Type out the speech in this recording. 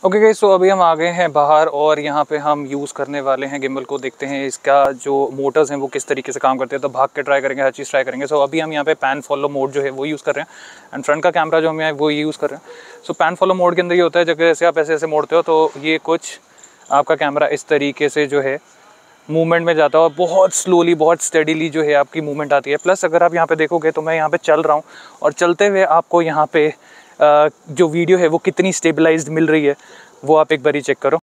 Okay guys, सो अभी हम आ गए हैं बाहर और यहाँ पे हम यूज़ करने वाले हैं गिम्बल को। देखते हैं इसका जो मोटर्स हैं वो किस तरीके से काम करते हैं, तो भाग के ट्राई करेंगे, हर चीज़ ट्राई करेंगे। सो अभी हम यहाँ पे पैन फॉलो मोड जो है वो यूज़ कर रहे हैं एंड फ्रंट का कैमरा जो हम यहाँ वो यूज़ कर रहे हैं। सो पैन फॉलो मोड के अंदर ये होता है, जैसे आप ऐसे ऐसे मोड़ते हो तो ये कुछ आपका कैमरा इस तरीके से जो है मूवमेंट में जाता है और बहुत स्लोली, बहुत स्टेडीली जो है आपकी मूवमेंट आती है। प्लस अगर आप यहाँ पे देखोगे तो मैं यहाँ पे चल रहा हूँ और चलते हुए आपको यहाँ पे जो वीडियो है वो कितनी स्टेबलाइज्ड मिल रही है वो आप एक बारी चेक करो।